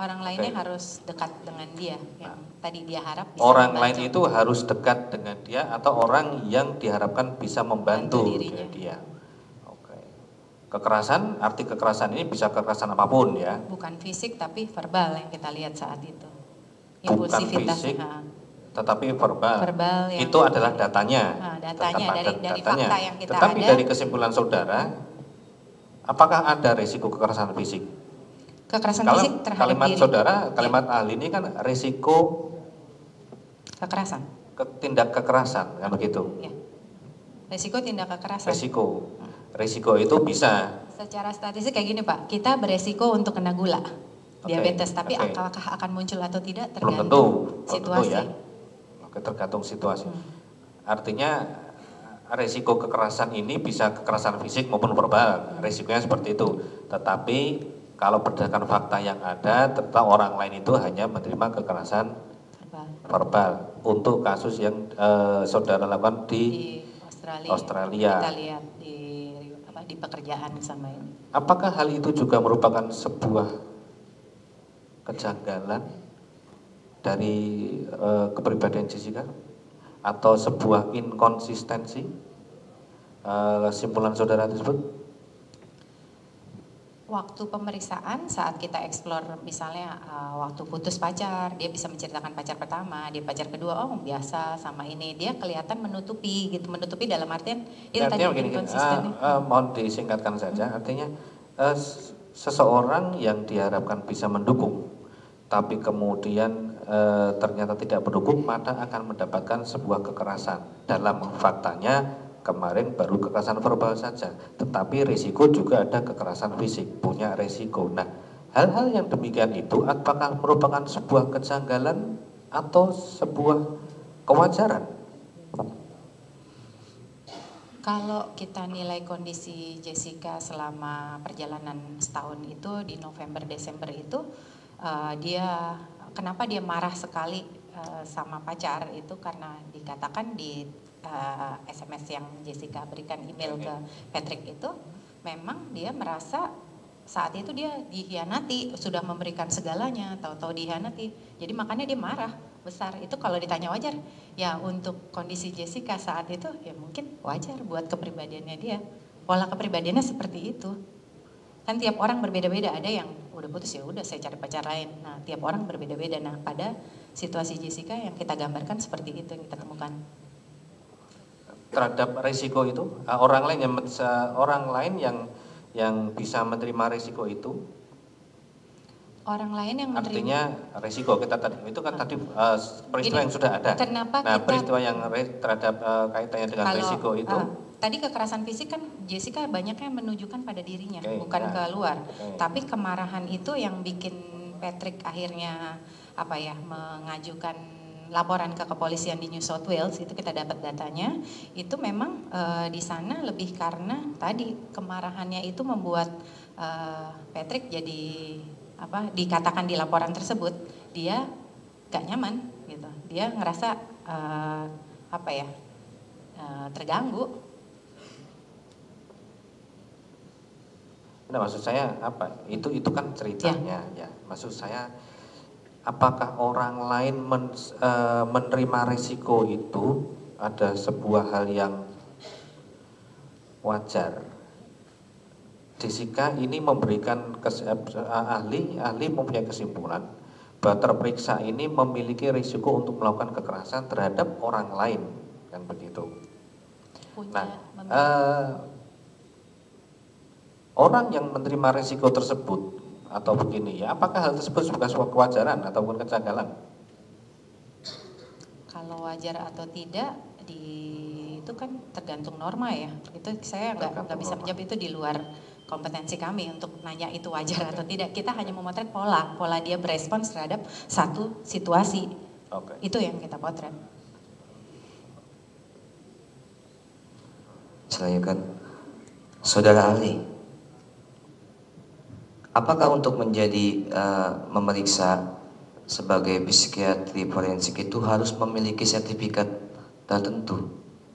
Orang lainnya harus dekat dengan dia, yang tadi dia harap bisa Orang membantu. lain itu harus dekat dengan dia atau orang yang diharapkan bisa membantu dirinya. dia. Oke. Kekerasan, arti kekerasan ini bisa kekerasan apapun ya. Bukan fisik tapi verbal yang kita lihat saat itu. Bukan fisik, tetapi verbal. Verbal yang itu adalah datanya. datanya dari datanya. fakta yang kita Tetapi ada. dari kesimpulan saudara, apakah ada risiko kekerasan fisik? Kekerasan Kalau fisik terhadap kalimat diri. saudara, kalimat ahli ini kan risiko kekerasan. Tindak kekerasan, kan begitu? Ya. Risiko tindak kekerasan. Risiko itu bisa. Secara statistik kayak gini Pak, kita beresiko untuk kena gula, diabetes, tapi apakah akan muncul atau tidak tergantung situasi. Ya. Oke, tergantung situasi. Artinya risiko kekerasan ini bisa kekerasan fisik maupun verbal, risikonya seperti itu. Tetapi kalau berdasarkan fakta yang ada, ternyata orang lain itu hanya menerima kekerasan verbal untuk kasus yang saudara lakukan di Australia. Kita lihat di pekerjaan sama ini. Apakah hal itu juga merupakan sebuah kejanggalan dari kepribadian Jessica atau sebuah inkonsistensi simpulan saudara tersebut? Waktu pemeriksaan saat kita explore misalnya waktu putus pacar, dia bisa menceritakan pacar pertama, dia pacar kedua, oh biasa sama ini, dia kelihatan menutupi gitu, menutupi dalam artian itu tadi konsisten. Mohon disingkatkan saja, artinya seseorang yang diharapkan bisa mendukung, tapi kemudian ternyata tidak mendukung, maka akan mendapatkan sebuah kekerasan. Dalam faktanya kemarin baru kekerasan verbal saja, tetapi risiko juga ada kekerasan fisik, punya risiko. Nah, hal-hal yang demikian itu apakah merupakan sebuah kejanggalan atau sebuah kewajaran? Kalau kita nilai kondisi Jessica selama perjalanan setahun itu di November-Desember itu, kenapa dia marah sekali sama pacar itu karena dikatakan di SMS yang Jessica berikan email ke Patrick itu, memang dia merasa saat itu dia dihianati, sudah memberikan segalanya, tahu-tahu dihianati, jadi makanya dia marah besar. Itu kalau ditanya wajar, ya untuk kondisi Jessica saat itu ya mungkin wajar buat kepribadiannya dia, pola kepribadiannya seperti itu. Kan tiap orang berbeda-beda, ada yang udah putus ya udah saya cari pacar lain. Nah tiap orang berbeda-beda. Nah pada situasi Jessica yang kita gambarkan seperti itu yang kita temukan. Terhadap risiko itu, orang lain yang bisa menerima risiko itu. Orang lain yang menerima. Artinya risiko kita tadi itu kan tadi peristiwa yang sudah ada. Kenapa peristiwa yang terhadap kaitannya dengan risiko itu. Tadi kekerasan fisik kan Jessica banyaknya menunjukkan pada dirinya, bukan ke luar. Tapi kemarahan itu yang bikin Patrick akhirnya mengajukan laporan ke kepolisian di New South Wales, itu kita dapat datanya, itu memang di sana lebih karena tadi kemarahannya itu membuat Patrick jadi dikatakan di laporan tersebut dia gak nyaman gitu, dia ngerasa terganggu. Nah, maksud saya apa? Itu kan ceritanya ya. Maksud saya apakah orang lain menerima risiko itu ada sebuah hal yang wajar? Jessica ini memberikan ahli mempunyai kesimpulan bahwa terperiksa ini memiliki risiko untuk melakukan kekerasan terhadap orang lain, kan begitu. Orang yang menerima risiko tersebut atau begini ya, apakah hal tersebut sebagai sebuah kewajaran ataupun kejanggalan? Kalau wajar atau tidak itu kan tergantung norma ya. Itu saya nggak bisa menjawab, itu di luar kompetensi kami untuk nanya itu wajar atau tidak. Kita hanya memotret pola dia berespons terhadap satu situasi. Itu yang kita potret. Silakan, saudara ahli. Apakah untuk menjadi memeriksa sebagai psikiatri forensik itu harus memiliki sertifikat tertentu?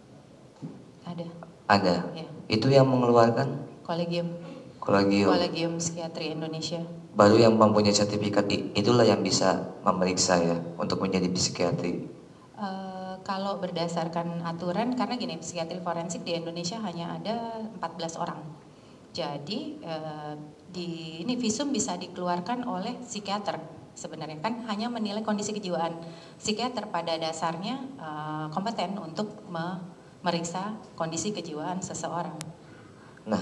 Ada. Ya. Itu yang mengeluarkan? Kolegium Psikiatri Indonesia. baru yang mempunyai sertifikat itulah yang bisa memeriksa ya untuk menjadi psikiatri. Kalau berdasarkan aturan, karena gini, psikiatri forensik di Indonesia hanya ada 14 orang. Jadi ini visum bisa dikeluarkan oleh psikiater sebenarnya, kan hanya menilai kondisi kejiwaan. Psikiater pada dasarnya kompeten untuk memeriksa kondisi kejiwaan seseorang. Nah,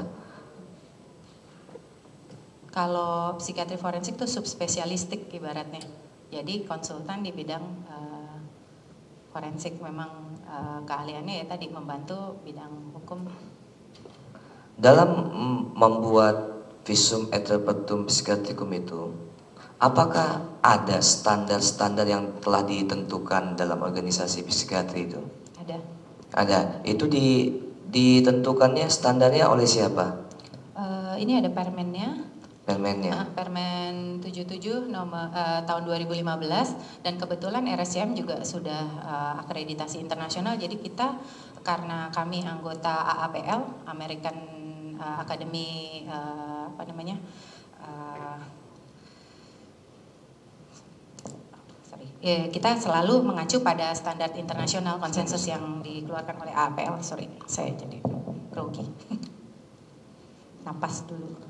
kalau psikiatri forensik itu subspesialistik ibaratnya. Jadi konsultan di bidang forensik, memang keahliannya ya tadi membantu bidang hukum. dalam membuat visum et repertum psychiatricum itu, apakah ada standar-standar yang telah ditentukan dalam organisasi psikiatri itu? Ada. Ada. Itu ditentukannya standarnya oleh siapa? Ini ada permennya. Permennya. Permen 77 nomor tahun 2015, dan kebetulan RSCM juga sudah akreditasi internasional. Jadi kita, karena kami anggota AAPL, American Academy kita selalu mengacu pada standar internasional konsensus yang dikeluarkan oleh AAPL. Sorry, saya jadi grogi. Napas dulu.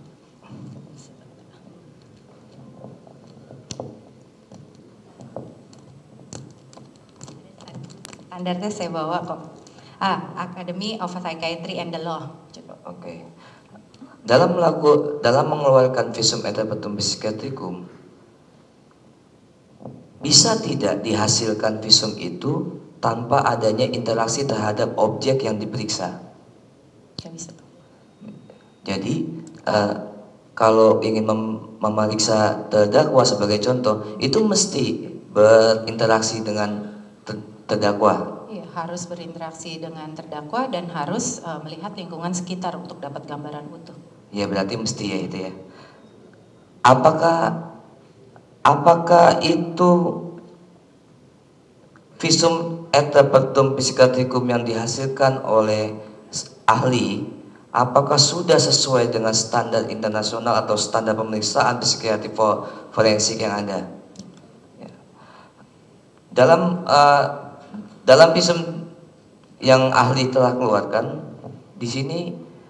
Standarnya saya bawa kok. Academy of Psychiatry and the Law. Oke. Dalam mengeluarkan visum et repertum psychiatricum, bisa tidak dihasilkan visum itu tanpa adanya interaksi terhadap objek yang diperiksa? Tidak bisa. Jadi kalau ingin memeriksa terdakwa sebagai contoh, itu mesti berinteraksi dengan terdakwa. Iya, harus berinteraksi dengan terdakwa dan harus melihat lingkungan sekitar untuk dapat gambaran utuh. Ya, berarti mesti ya itu ya. Apakah itu visum et repertum psychiatricum yang dihasilkan oleh ahli, apakah sudah sesuai dengan standar internasional atau standar pemeriksaan psikiatri forensik yang ada? Ya. Dalam visum yang ahli telah keluarkan, di sini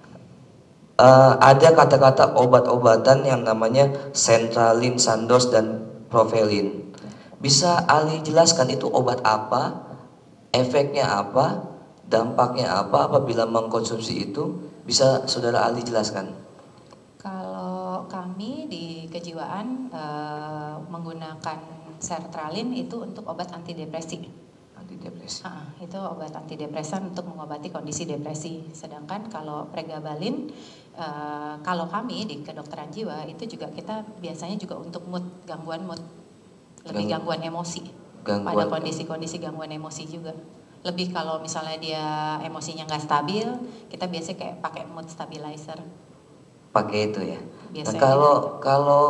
ada kata-kata obat-obatan yang namanya sentralin, sandos, dan provelin. Bisa ahli jelaskan itu obat apa, efeknya apa, dampaknya apa apabila mengkonsumsi itu? Bisa saudara ahli jelaskan? Kalau kami di kejiwaan menggunakan sertralin itu untuk obat antidepresi. Itu obat antidepresan untuk mengobati kondisi depresi. Sedangkan kalau pregabalin, kalau kami di kedokteran jiwa itu juga kita biasanya juga untuk mood, gangguan mood, lebih gangguan emosi. Pada kondisi-kondisi gangguan emosi juga. Lebih kalau misalnya dia emosinya nggak stabil, kita biasanya kayak pakai mood stabilizer. Pakai itu ya. Biasanya. Nah,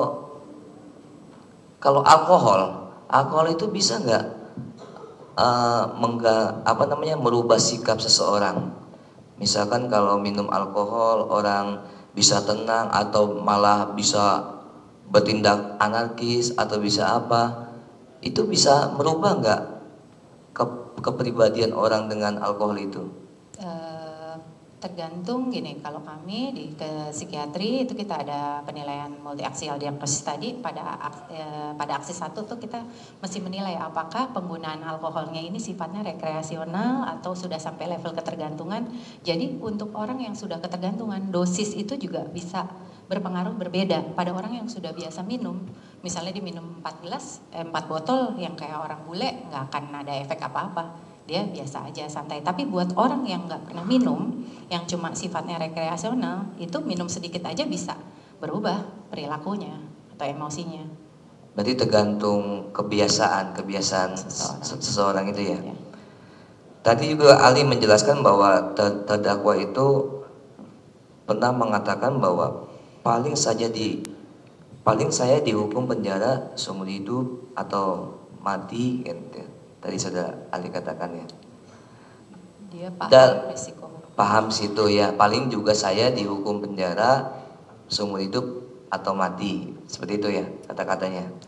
kalau alkohol itu bisa nggak merubah sikap seseorang? Misalkan kalau minum alkohol orang bisa tenang atau malah bisa bertindak anarkis atau bisa apa? Itu bisa merubah nggak kepribadian orang dengan alkohol itu? Tergantung gini, kalau kami di psikiatri itu kita ada penilaian multi aksial diagnosis tadi. Pada aksi 1 tuh kita mesti menilai apakah penggunaan alkoholnya ini sifatnya rekreasional atau sudah sampai level ketergantungan. Jadi untuk orang yang sudah ketergantungan, dosis itu juga bisa berpengaruh berbeda. Pada orang yang sudah biasa minum, misalnya diminum 4 botol yang kayak orang bule, nggak akan ada efek apa-apa. Dia biasa aja, santai. Tapi buat orang yang nggak pernah minum, yang cuma sifatnya rekreasional, itu minum sedikit aja bisa berubah perilakunya atau emosinya. Berarti tergantung kebiasaan seseorang itu ya. Tadi juga Ali menjelaskan bahwa terdakwa itu pernah mengatakan bahwa paling saya dihukum penjara seumur hidup atau mati gitu. Tadi sudah Ali katakan ya. Dia paham risiko. Paham situ ya. Paling juga saya dihukum penjara seumur hidup atau mati. Seperti itu ya kata-katanya.